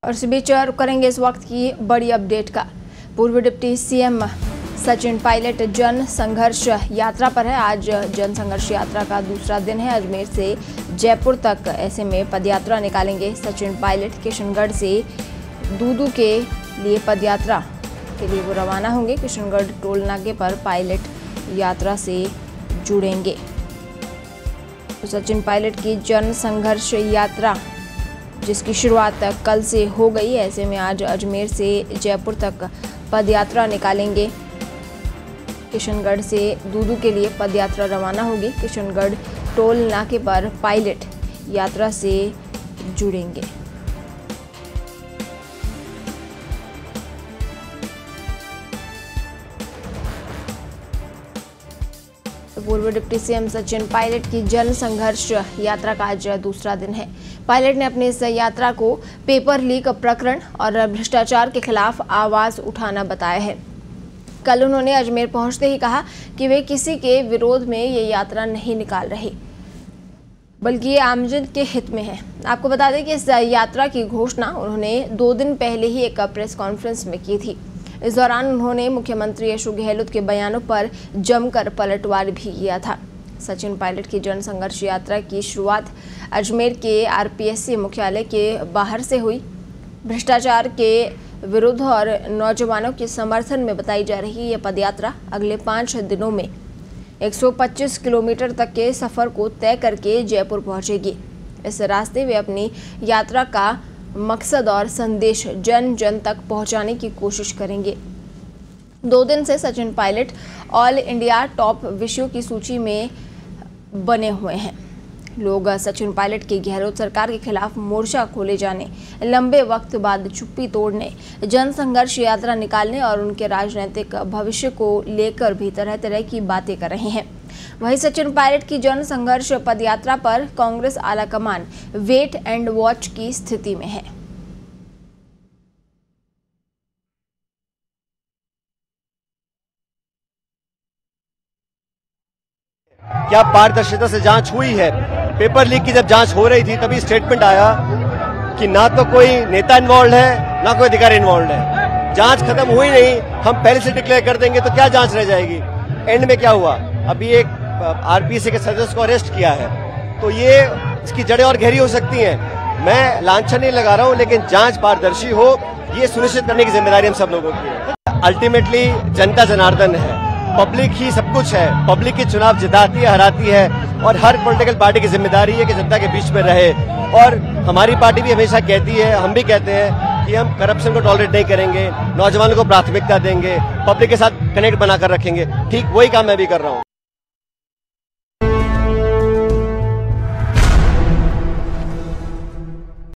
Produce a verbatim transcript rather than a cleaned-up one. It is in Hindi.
और इस बीच रुक करेंगे इस वक्त की बड़ी अपडेट का। पूर्व डिप्टी सीएम सचिन पायलट जन संघर्ष यात्रा पर है। आज जन संघर्ष यात्रा का दूसरा दिन है। अजमेर से जयपुर तक ऐसे में पदयात्रा निकालेंगे सचिन पायलट। किशनगढ़ से दूदू के लिए पदयात्रा के लिए वो रवाना होंगे। किशनगढ़ टोल नाके पर पायलट यात्रा से जुड़ेंगे। तो सचिन पायलट की जन संघर्ष यात्रा जिसकी शुरुआत कल से हो गई, ऐसे में आज अजमेर से जयपुर तक पदयात्रा निकालेंगे। किशनगढ़ से दूदू के लिए पदयात्रा रवाना होगी। किशनगढ़ टोल नाके पर पायलट यात्रा से जुड़ेंगे। पूर्व डिप्टी सीएम सचिन पायलट की जन संघर्ष यात्रा का आज दूसरा दिन है। पायलट ने अपनी इस यात्रा को पेपर लीक प्रकरण और भ्रष्टाचार के खिलाफ आवाज उठाना बताया है। कल उन्होंने अजमेर पहुंचते ही कहा कि वे किसी के विरोध में ये यात्रा नहीं निकाल रहे, बल्कि ये आमजन के हित में है। आपको बता दें कि इस यात्रा की घोषणा उन्होंने दो दिन पहले ही एक प्रेस कॉन्फ्रेंस में की थी। इस दौरान उन्होंने मुख्यमंत्री अशोक गहलोत के बयानों पर जमकर पलटवार भी किया था। सचिन पायलट की जन संघर्ष यात्रा की शुरुआत अजमेर के आरपीएससी मुख्यालय के बाहर से हुई। भ्रष्टाचार के विरुद्ध और नौजवानों के समर्थन में बताई जा रही ये पदयात्रा अगले पाँच दिनों में एक सौ पच्चीस किलोमीटर तक के सफर को तय करके जयपुर पहुंचेगी। इस रास्ते वे अपनी यात्रा का मकसद और संदेश जन जन तक पहुंचाने की कोशिश करेंगे। दो दिन से Sachin Pilot all India top विषयों की सूची में बने हुए हैं। लोग सचिन पायलट की गहलोत सरकार के खिलाफ मोर्चा खोले जाने, लंबे वक्त बाद चुप्पी तोड़ने, जन संघर्ष यात्रा निकालने और उनके राजनीतिक भविष्य को लेकर भी तरह तरह की बातें कर रहे हैं। वहीं सचिन पायलट की जन संघर्ष पदयात्रा पर कांग्रेस आलाकमान वेट एंड वॉच की स्थिति में है। क्या पारदर्शिता से जांच हुई है? पेपर लीक की जब जांच हो रही थी तभी स्टेटमेंट आया कि ना तो कोई नेता इन्वॉल्व है ना कोई अधिकारी इन्वॉल्व है। जांच खत्म हुई नहीं, हम पहले से डिक्लेयर कर देंगे तो क्या जांच रह जाएगी? एंड में क्या हुआ? अभी एक आरपीसी के सदस्य को अरेस्ट किया है, तो ये इसकी जड़ें और गहरी हो सकती हैं। मैं लांछन नहीं लगा रहा हूं, लेकिन जांच पारदर्शी हो ये सुनिश्चित करने की जिम्मेदारी हम सब लोगों की है। अल्टीमेटली जनता जनार्दन है, पब्लिक ही सब कुछ है। पब्लिक के चुनाव जिताती है, हराती है, और हर पॉलिटिकल पार्टी की जिम्मेदारी है कि जनता के बीच में रहे। और हमारी पार्टी भी हमेशा कहती है, हम भी कहते हैं कि हम करप्शन को टॉलरेट नहीं करेंगे, नौजवानों को प्राथमिकता देंगे, पब्लिक के साथ कनेक्ट बनाकर रखेंगे। ठीक वही काम मैं भी कर रहा हूँ।